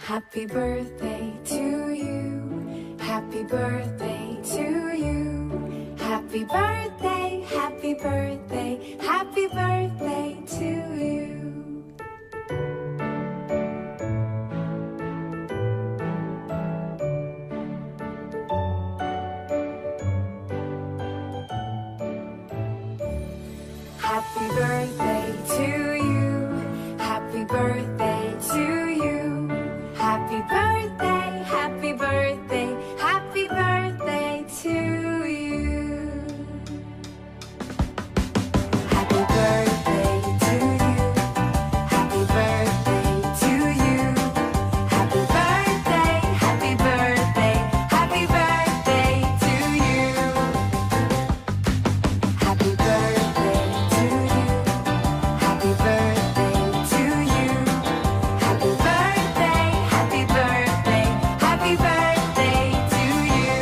Happy birthday to you. Happy birthday to you. Happy birthday, happy birthday, happy birthday to you. Happy birthday to you. Happy birthday to you. Happy birthday, happy birthday, happy birthday to you. Happy birthday to you. Happy birthday to you. Happy birthday, happy birthday, happy birthday to you. Happy birthday to you. Happy birthday to you. Happy birthday, happy birthday, happy birthday to you.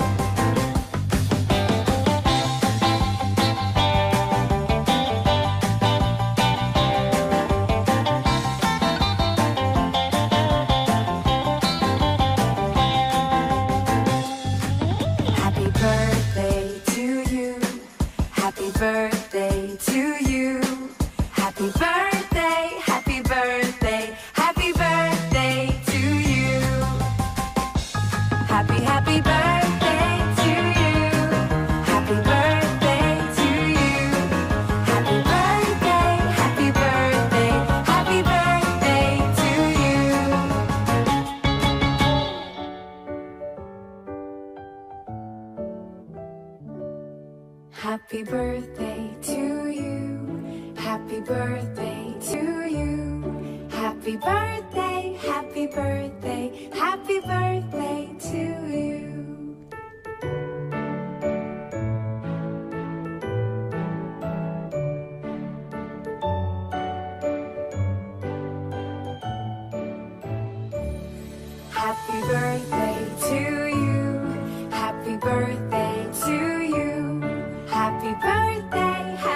Happy birthday to you. Happy birthday to you. Happy birthday, happy birthday, happy birthday to you. Happy birthday to you. Happy birthday to you. Happy birthday, happy birthday, happy birthday to you. Happy birthday to you. Happy birthday to you. Happy birthday, happy birthday, happy birthday to you. Happy birthday to you. Happy birthday to you. Happy birthday,